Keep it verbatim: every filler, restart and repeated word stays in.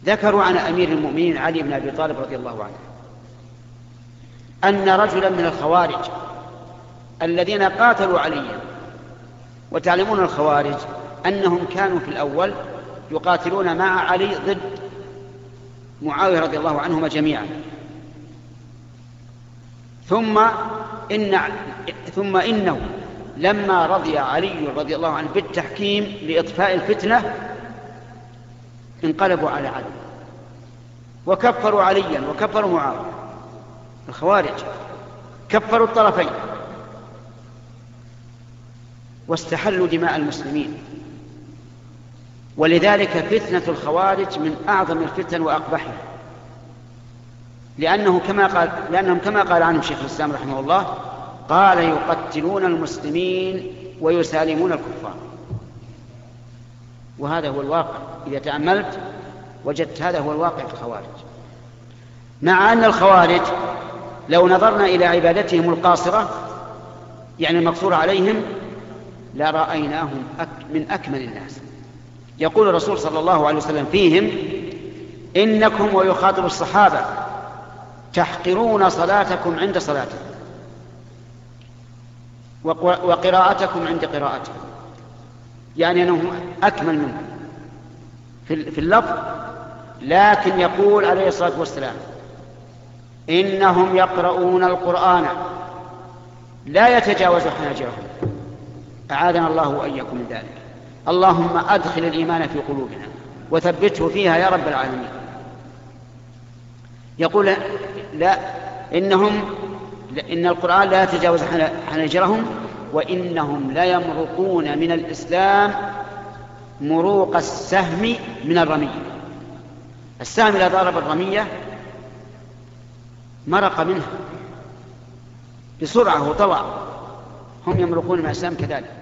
ذكروا عن أمير المؤمنين علي بن أبي طالب رضي الله عنه أن رجلا من الخوارج الذين قاتلوا عليا، وتعلمون الخوارج أنهم كانوا في الأول يقاتلون مع علي ضد معاوية رضي الله عنهما جميعا، ثم إن ثم إنه لما رضي علي رضي الله عنه بالتحكيم لإطفاء الفتنة انقلبوا على علي وكفروا عليا وكفروا معاوية. الخوارج كفروا الطرفين واستحلوا دماء المسلمين. ولذلك فتنة الخوارج من أعظم الفتن وأقبحها، لأنه كما قال لأنهم كما قال عنهم شيخ الإسلام رحمه الله قال يقتلون المسلمين ويسالمون الكفار. وهذا هو الواقع، إذا تأملت وجدت هذا هو الواقع في الخوارج. مع أن الخوارج لو نظرنا إلى عبادتهم القاصرة يعني المقصور عليهم لرأيناهم من أكمل الناس. يقول الرسول صلى الله عليه وسلم فيهم إنكم، ويخاطب الصحابة، تحقرون صلاتكم عند صلاتكم وقراءتكم عند قراءتكم، يعني أنهم أكمل منهم في اللفظ. لكن يقول عليه الصلاة والسلام إنهم يقرؤون القرآن لا يتجاوز حناجرهم، أعاذنا الله وإياكم من ذلك. اللهم أدخل الإيمان في قلوبنا وثبته فيها يا رب العالمين. يقول لا إنهم إن القرآن لا يتجاوز حناجرهم وإنهم لا يمرقون من الإسلام مروق السهم من الرمية. السهم إذا ضرب الرمية مرق منها بسرعة وطوى، هم يمرقون من الإسلام كذلك.